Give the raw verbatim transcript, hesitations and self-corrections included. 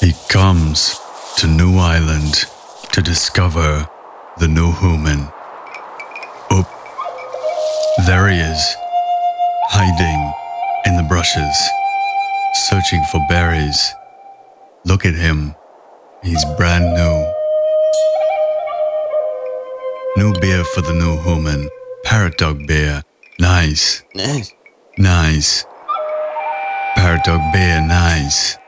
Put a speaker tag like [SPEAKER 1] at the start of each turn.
[SPEAKER 1] He comes to New Island to discover the new human. Oop, there he is, hiding in the brushes, searching for berries. Look at him, he's brand new. New beer for the new human. Parrot dog beer, nice.
[SPEAKER 2] Nice.
[SPEAKER 1] Nice. Parrot dog beer, nice.